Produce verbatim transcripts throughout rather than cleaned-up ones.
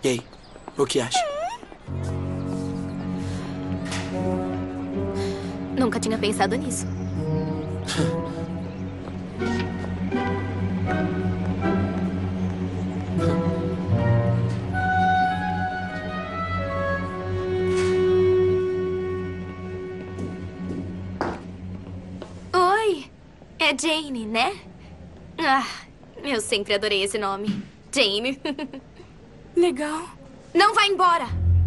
E aí, o que acha? Nunca tinha pensado nisso. Oi, é Jane, né? Ah, eu sempre adorei esse nome. Jane. Legal. Não vai embora!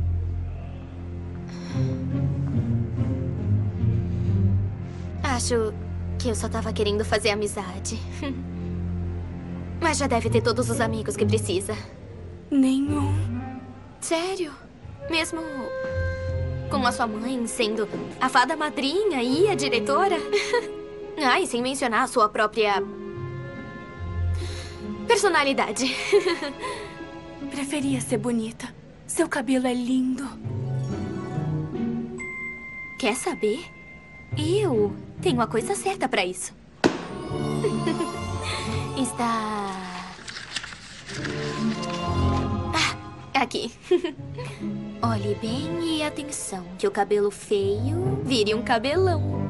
Acho que eu só tava querendo fazer amizade. Mas já deve ter todos os amigos que precisa. Nenhum. Sério? Mesmo com a sua mãe sendo a fada madrinha e a diretora? Ah, e sem mencionar a sua própria personalidade. Preferia ser bonita. Seu cabelo é lindo. Quer saber? Eu tenho a coisa certa pra isso. Está... Ah, aqui. Olhe bem e atenção, que o cabelo feio vire um cabelão.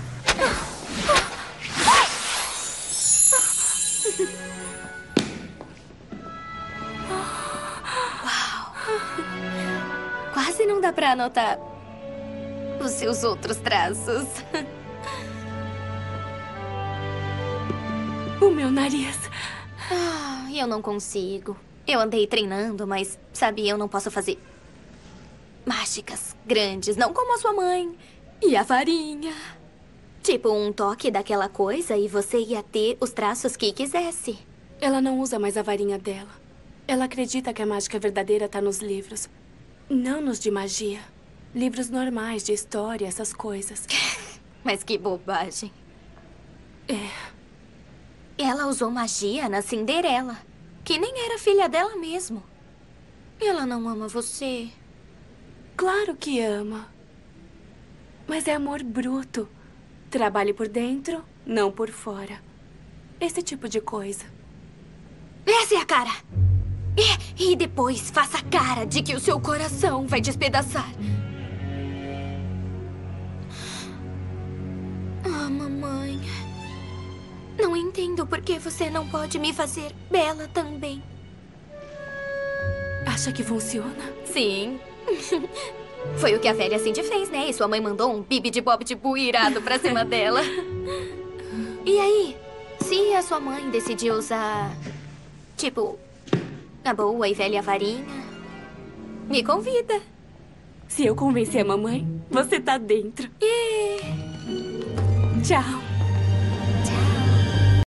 Uau! Quase não dá pra anotar os seus outros traços. O meu nariz. Ah, eu não consigo. Eu andei treinando, mas, sabe, eu não posso fazer mágicas grandes, não como a sua mãe. E a varinha. Tipo, um toque daquela coisa e você ia ter os traços que quisesse. Ela não usa mais a varinha dela. Ela acredita que a mágica verdadeira tá nos livros. Não nos de magia. Livros normais, de história, essas coisas. Mas que bobagem. É. Ela usou magia na Cinderela, que nem era filha dela mesmo. Ela não ama você. Claro que ama. Mas é amor bruto. Trabalhe por dentro, não por fora. Esse tipo de coisa. Essa é a cara. E, e depois faça a cara de que o seu coração vai despedaçar. Ah, mamãe. Não entendo por que você não pode me fazer bela também. Acha que funciona? Sim. Foi o que a velha Cindy fez, né? E sua mãe mandou um bibi de bob de bu irado pra cima dela. E aí? Se a sua mãe decidir usar, tipo, a boa e velha varinha, me convida. Se eu convencer a mamãe, você tá dentro. E... Tchau.